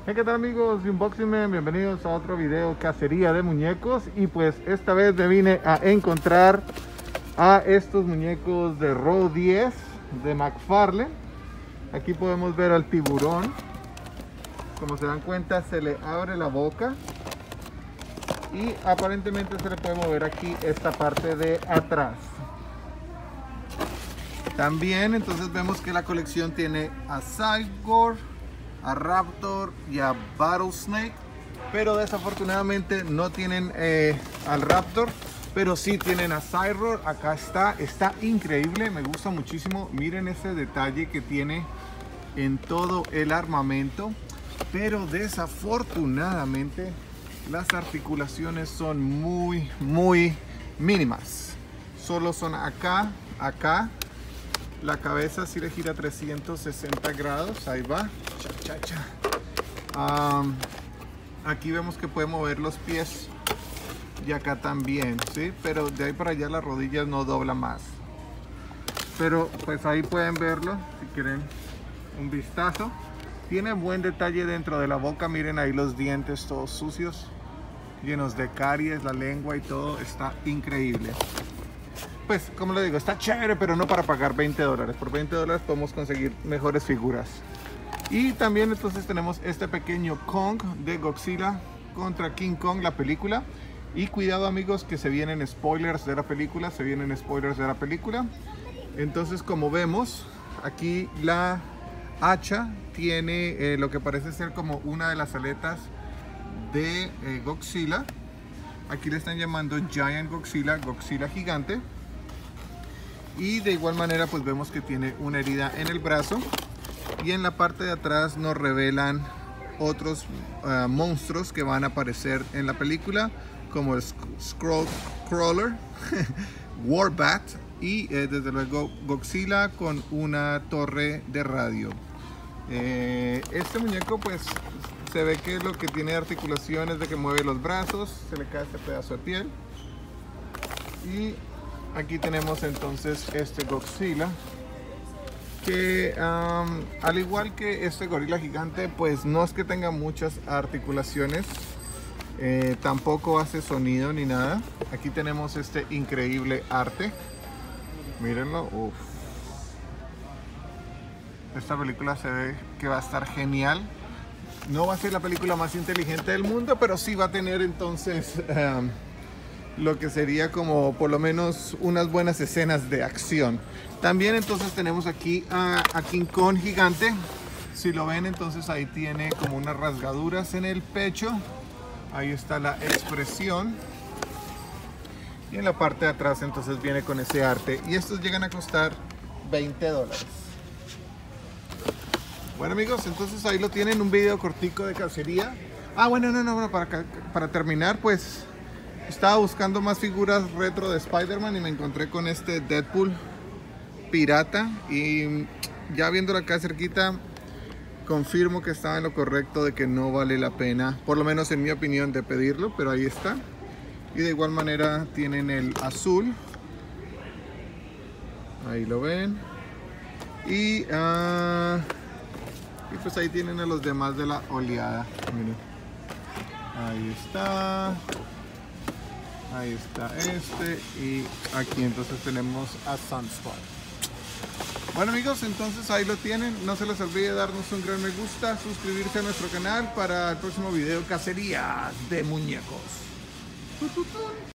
¿Qué tal amigos de Unboxing Man? Bienvenidos a otro video cacería de muñecos. Y pues esta vez me vine a encontrar a estos muñecos de Row 10 de McFarlane. Aquí podemos ver al tiburón. Como se dan cuenta, se le abre la boca y aparentemente se le puede mover aquí esta parte de atrás. También entonces vemos que la colección tiene a Cyborg, a Raptor y a Battlesnake, pero desafortunadamente no tienen al Raptor, pero sí tienen a Cyborg. Acá está increíble, me gusta muchísimo. Miren ese detalle que tiene en todo el armamento, pero desafortunadamente las articulaciones son muy mínimas. Solo son acá. La cabeza sí le gira 360 grados, ahí va. Aquí vemos que puede mover los pies y acá también, ¿sí? Pero de ahí para allá las rodillas no dobla más. Pero pues ahí pueden verlo si quieren un vistazo. Tiene buen detalle dentro de la boca, miren ahí los dientes todos sucios, llenos de caries, la lengua y todo, está increíble. Pues como le digo, está chévere, pero no para pagar $20. Por $20 podemos conseguir mejores figuras. Y también entonces tenemos este pequeño Kong de Godzilla contra King Kong, la película. Y cuidado amigos, que se vienen spoilers de la película, Entonces, como vemos, aquí la hacha tiene lo que parece ser como una de las aletas de Godzilla. Aquí le están llamando Giant Godzilla, Godzilla gigante. Y de igual manera pues vemos que tiene una herida en el brazo. Y en la parte de atrás nos revelan otros monstruos que van a aparecer en la película, como el Skullcrawler, Warbat y desde luego Godzilla con una torre de radio. Este muñeco pues se ve que lo que tiene articulaciones de que mueve los brazos, se le cae este pedazo de piel. Y aquí tenemos entonces este Godzilla que al igual que este gorila gigante pues no es que tenga muchas articulaciones, tampoco hace sonido ni nada. Aquí tenemos este increíble arte, mírenlo. Uf. Esta película se ve que va a estar genial. No va a ser la película más inteligente del mundo, pero sí va a tener entonces lo que sería como por lo menos unas buenas escenas de acción. También entonces tenemos aquí a King Kong gigante. Si lo ven, entonces ahí tiene como unas rasgaduras en el pecho. Ahí está la expresión. Y en la parte de atrás entonces viene con ese arte. Y estos llegan a costar $20. Bueno amigos, entonces ahí lo tienen, un video cortico de cacería. Bueno, para terminar pues estaba buscando más figuras retro de Spider-Man y me encontré con este Deadpool pirata. Y ya viéndolo acá cerquita, confirmo que estaba en lo correcto de que no vale la pena, por lo menos en mi opinión, de pedirlo, pero ahí está. Y de igual manera tienen el azul. Ahí lo ven. Y pues ahí tienen a los demás de la oleada. Miren. Ahí está. Ahí está este. Y aquí entonces tenemos a Sunspot. Bueno amigos, entonces ahí lo tienen. No se les olvide darnos un gran me gusta, suscribirse a nuestro canal para el próximo video cacería de muñecos.